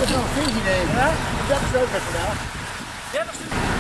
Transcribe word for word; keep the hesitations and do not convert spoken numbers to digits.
is wel een visie nemen. Ja? Dat is ook weer vandaag. dertig stuks.